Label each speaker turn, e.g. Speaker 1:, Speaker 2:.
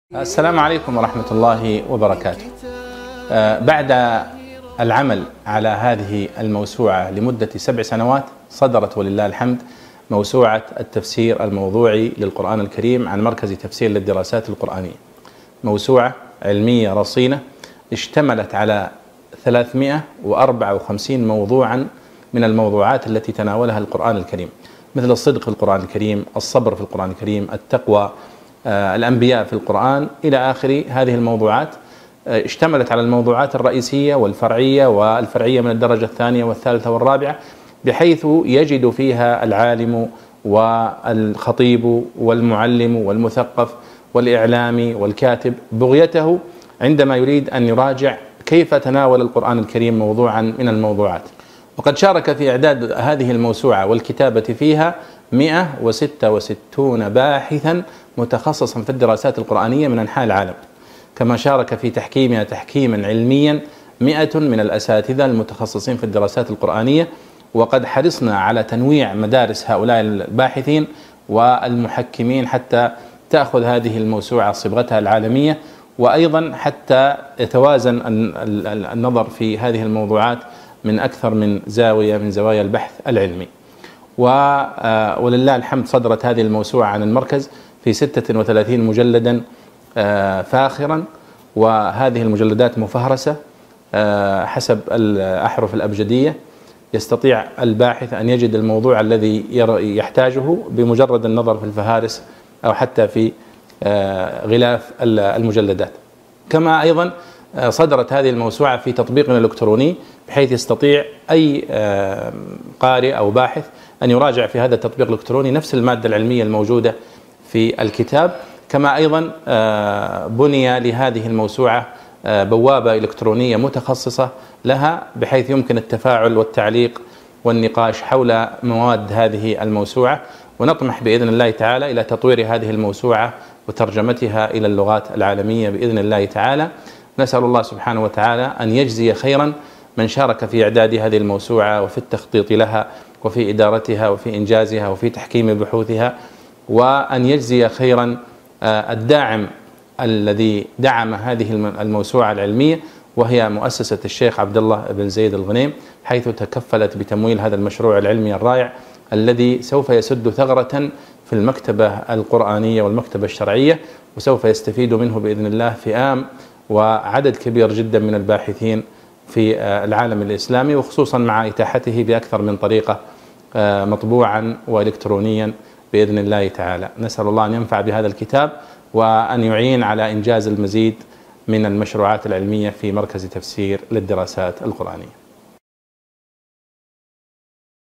Speaker 1: السلام عليكم ورحمة الله وبركاته. بعد العمل على هذه الموسوعة لمدة 7 سنوات صدرت ولله الحمد موسوعة التفسير الموضوعي للقرآن الكريم عن مركز تفسير للدراسات القرآنية. موسوعة علمية رصينة اشتملت على 354 موضوعا من الموضوعات التي تناولها القرآن الكريم، مثل الصدق في القرآن الكريم، الصبر في القرآن الكريم، التقوى، الأنبياء في القرآن إلى آخر هذه الموضوعات. اشتملت على الموضوعات الرئيسية والفرعية من الدرجة الثانية والثالثة والرابعة، بحيث يجد فيها العالم والخطيب والمعلم والمثقف والإعلامي والكاتب بغيته عندما يريد أن يراجع كيف تناول القرآن الكريم موضوعا من الموضوعات. وقد شارك في إعداد هذه الموسوعة والكتابة فيها 166 باحثا متخصصا في الدراسات القرآنية من أنحاء العالم، كما شارك في تحكيمها تحكيما علميا 100 من الأساتذة المتخصصين في الدراسات القرآنية. وقد حرصنا على تنويع مدارس هؤلاء الباحثين والمحكمين حتى تأخذ هذه الموسوعة صبغتها العالمية، وأيضا حتى يتوازن النظر في هذه الموضوعات من أكثر من زاوية من زوايا البحث العلمي. ولله الحمد صدرت هذه الموسوعة عن المركز في 36 مجلدا فاخرا، وهذه المجلدات مفهرسة حسب الأحرف الأبجدية. يستطيع الباحث أن يجد الموضوع الذي يحتاجه بمجرد النظر في الفهارس أو حتى في غلاف المجلدات. كما أيضا صدرت هذه الموسوعة في تطبيق إلكتروني، بحيث يستطيع أي قارئ أو باحث أن يراجع في هذا التطبيق الإلكتروني نفس المادة العلمية الموجودة في الكتاب. كما أيضا بني لهذه الموسوعة بوابة إلكترونية متخصصة لها، بحيث يمكن التفاعل والتعليق والنقاش حول مواد هذه الموسوعة. ونطمح بإذن الله تعالى إلى تطوير هذه الموسوعة وترجمتها إلى اللغات العالمية بإذن الله تعالى. نسأل الله سبحانه وتعالى أن يجزي خيرا من شارك في إعداد هذه الموسوعة وفي التخطيط لها وفي إدارتها وفي إنجازها وفي تحكيم بحوثها، وأن يجزي خيرا الداعم الذي دعم هذه الموسوعة العلمية، وهي مؤسسة الشيخ عبد الله بن زيد الغنيم، حيث تكفلت بتمويل هذا المشروع العلمي الرائع الذي سوف يسد ثغرة في المكتبة القرآنية والمكتبة الشرعية، وسوف يستفيد منه بإذن الله فئام وعدد كبير جدا من الباحثين في العالم الإسلامي، وخصوصا مع إتاحته بأكثر من طريقة مطبوعا وإلكترونيا بإذن الله تعالى. نسأل الله أن ينفع بهذا الكتاب وأن يعين على إنجاز المزيد من المشروعات العلمية في مركز تفسير للدراسات القرآنية.